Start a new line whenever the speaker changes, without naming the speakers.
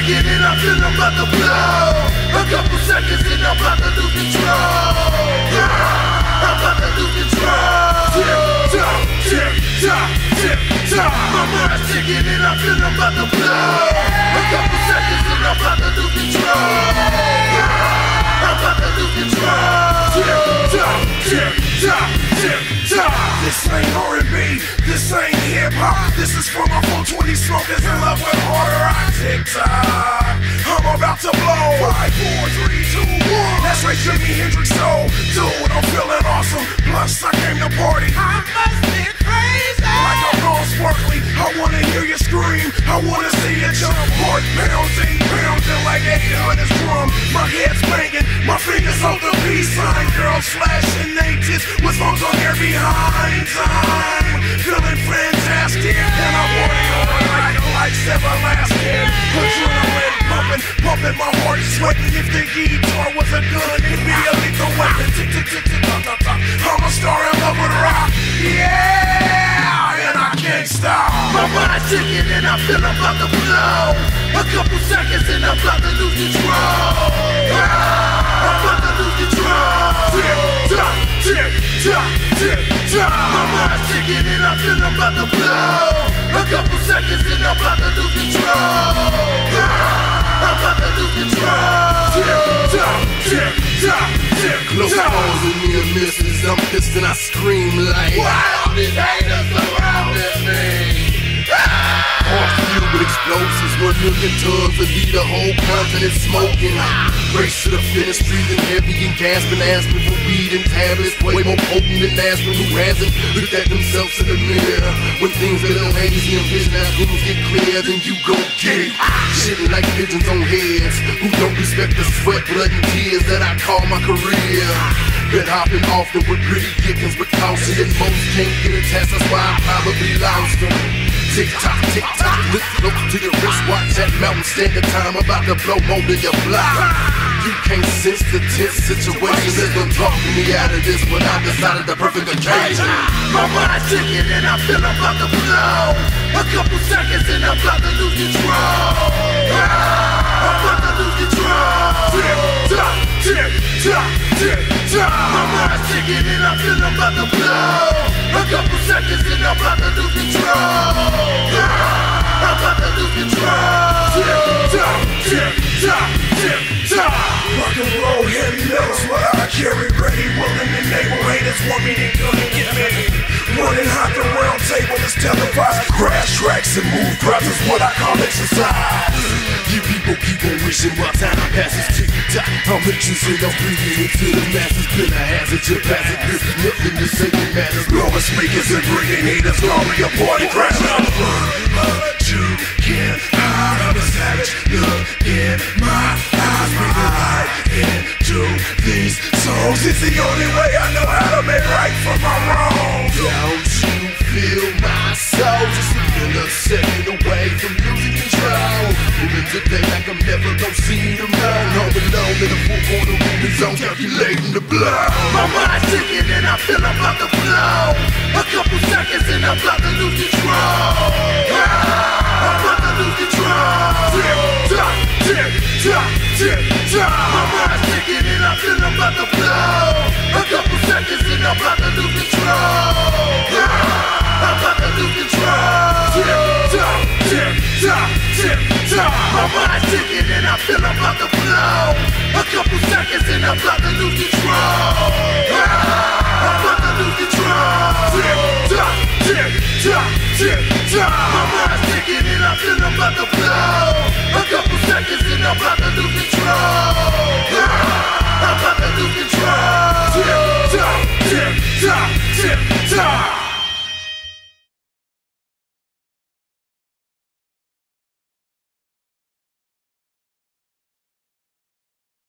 ticking and I feel I'm about to blow. A couple seconds and I'm about to lose control. I'm about to lose control. Tick tock, tick tock, tick tock. My mind's ticking and I feel I'm about to blow. A couple seconds and I'm about to lose control. I'm about to lose control. Tick tock, tick tock, tick tock.
This ain't R&B, this ain't hip-hop. This is for my 420 smokers in love with harder rock. Tick-tock, I'm about to blow. 5, 4, 3, 2, 1. That's right, Jimi Hendrix soul. Dude, I'm feeling awesome. Plus, I came to party. I must be crazy. Like I'm all sparkly, I wanna hear you scream. I wanna see you jump. Heart pounding, pounding like 800 drum. My head's banging, my fingers hold the peace sign. Girls flashing naked with phones on their behinds. I'm feeling fantastic, and I'm running on like the lights everlasting. Adrenaline pumping, pumping my heart sweating. If the guitar was a gun, it'd be a lethal weapon. Tick, tick, tick, tick, tock, tock, tock. I'm a star in love with rock, yeah, and I can't stop.
My mind's ticking and I feel I'm about to blow. A couple seconds and I'm about to lose control. I'm about to lose control. Tick tock, tick tock, tick tock. My mind's ticking and I feel I'm about to blow. A couple seconds and I'm about to lose control. I'm about to lose control. Tick tock, tick tock, tick tock.
Close calls with me and misses. I'm pissed and I scream like,
why all these haters surrounding me?
Heart filled with explosives, 1 million tons of lead, a whole continent smoking. Race to the finish, breathing heavy and gasping, asking for weed and tablets, way more potent than aspirin. Who hasn't looked at themselves in the mirror? When things get a little hazy and vision as things get clear, then you gon' get it. Shitting like pigeons on heads, who don't respect the sweat, blood and tears that I call my career. Been hopping often with pretty kickings, but caution, and most can't get a test, that's why I probably lost them. Tick tock, lift close to your wrist, watch that mountain standard time, about to blow more than your block. You can't sense the tense situation that's been talking me out of this, but I decided the perfect occasion.
My mind's ticking and I feel I'm about to blow. A couple seconds and I'm about to lose control. I'm about to lose control. Tick tock, tick tock, tick tock. My mind's ticking and I feel I'm about to blow. A couple seconds and I'm about to lose control. I'm about to lose control. Tick tock, tick tock, tick tock.
Rock and roll, heavy metal's what I carry. Ready, willing, and able. Haters want me, they gonna get me. Running hot, the round table is televised. Crash tracks and move crowds is what I call exercise.
You people keep on wishing while time passes. Tick tock, I'm interested, I'm breathing into the masses. Been a hazard, your passage, there's nothing to say that matters.
Blowing speakers and bringing haters, glory, a party crash. But you can't hide, I'm a savage. Look in my eyes, breathing light into these songs. It's the only way I know how to make right from my wrongs.
Don't you feel my soul? Just a millisecond away from losing control. Moving today like I'm never gonna see tomorrow. Home alone in a four-corner moving zone, calculating the blow.
My mind's ticking and I feel I'm about to blow. A couple seconds and I'm about to lose control. I'm about to lose control. Tick tock, tick tock, tick tock. My mind's ticking and I feel I'm about to blow. A couple seconds and I'm about to lose control. I'm about to lose control. Tick tock, tick tock, tick tock. My mind's ticking and I feel I'm about to blow. A couple seconds and I'm about to lose control. I'm about to lose control. Tick tock, tick tock, tick tock. My mind's ticking and I feel I'm about to blow. A couple seconds and I'm about to lose control. I'm about to lose control. Tick tock, tick tock, tick tock.